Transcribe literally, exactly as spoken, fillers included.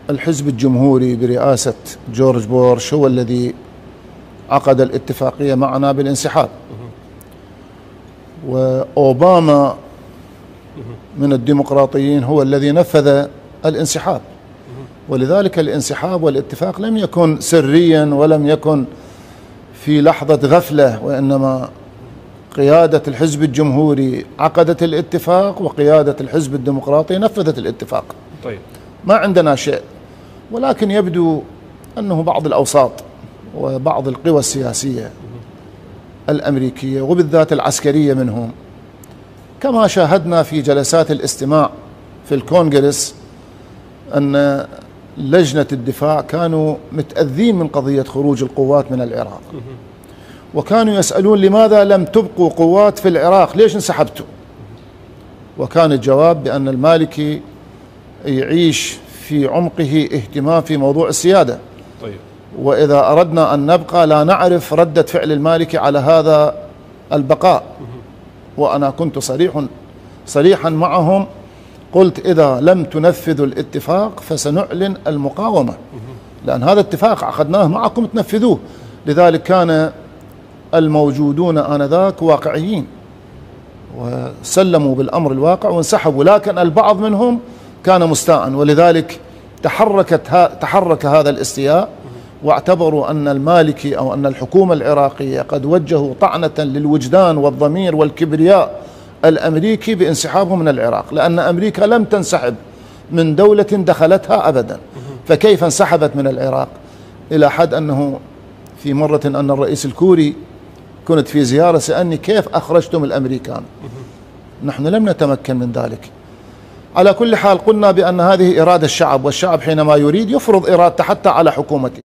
الحزب الجمهوري برئاسة جورج بورش هو الذي عقد الاتفاقية معنا بالانسحاب، وأوباما من الديمقراطيين هو الذي نفذ الانسحاب. ولذلك الانسحاب والاتفاق لم يكن سريا ولم يكن في لحظة غفلة، وإنما قيادة الحزب الجمهوري عقدت الاتفاق وقيادة الحزب الديمقراطي نفذت الاتفاق. طيب، ما عندنا شيء، ولكن يبدو أنه بعض الأوساط وبعض القوى السياسية الأمريكية وبالذات العسكرية منهم، كما شاهدنا في جلسات الاستماع في الكونغرس أن لجنة الدفاع كانوا متأذين من قضية خروج القوات من العراق، وكانوا يسألون لماذا لم تبقوا قوات في العراق، ليش انسحبتوا؟ وكان الجواب بأن المالكي يعيش في عمقه اهتمام في موضوع السيادة. طيب، وإذا أردنا أن نبقى لا نعرف ردة فعل المالكي على هذا البقاء. وأنا كنت صريح صريحا معهم، قلت إذا لم تنفذوا الاتفاق فسنعلن المقاومة، لأن هذا اتفاق عقدناه معكم تنفذوه. لذلك كان الموجودون آنذاك واقعيين وسلموا بالأمر الواقع وانسحبوا، لكن البعض منهم كان مستاء، ولذلك تحركت تحرك هذا الاستياء، واعتبروا أن المالكي أو أن الحكومة العراقية قد وجهوا طعنة للوجدان والضمير والكبرياء الأمريكي بانسحابهم من العراق، لأن أمريكا لم تنسحب من دولة دخلتها أبدا، فكيف انسحبت من العراق؟ إلى حد أنه في مرة أن الرئيس الكوري كنت في زيارة سألني كيف أخرجتم الأمريكان؟ نحن لم نتمكن من ذلك. على كل حال قلنا بأن هذه إرادة الشعب، والشعب حينما يريد يفرض إرادته حتى على حكومته.